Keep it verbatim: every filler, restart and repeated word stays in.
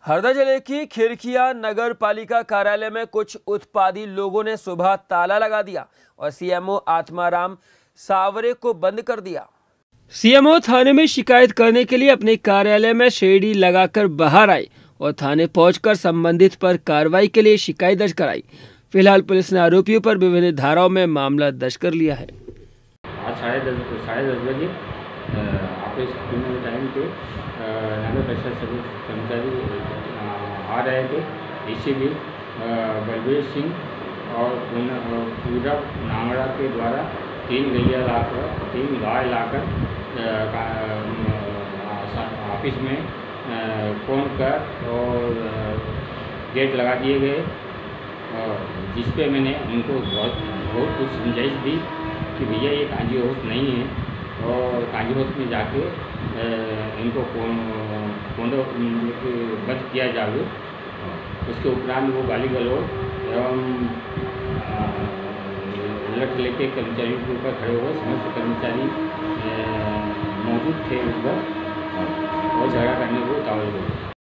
हरदा जिले की खिरखिया नगर पालिका कार्यालय में कुछ उत्पादी लोगों ने सुबह ताला लगा दिया और सीएमओ आत्माराम सावरे को बंद कर दिया। सीएमओ थाने में शिकायत करने के लिए अपने कार्यालय में शेडी लगाकर बाहर आए और थाने पहुंचकर संबंधित पर कार्रवाई के लिए शिकायत दर्ज कराई। फिलहाल पुलिस ने आरोपियों पर विभिन्न धाराओं में मामला दर्ज कर लिया है। आज साढ़े दस साढ़े दस बजे ऑफिस खुलने के टाइम पे नगर परिषद सभी कर्मचारी आ रहे थे। इसी भी बलबीर सिंह और पूरब नांगड़ा के द्वारा तीन गैया लाकर तीन गाय लाकर ऑफिस में फोन कर और गेट लगा दिए गए, जिस पे मैंने उनको बहुत बहुत कुछ समझाइश दी कि भैया ये काजी हाउस नहीं है और काजी हाउस में जाके इनको कोंडो बंद किया जाए। उसके उपरांत वो गाली गलौज एवं लट लेके कर्मचारियों के ऊपर खड़े हुए समस्त कर्मचारी मौजूद थे उस वक्त और झगड़ा करने को उतावल हो।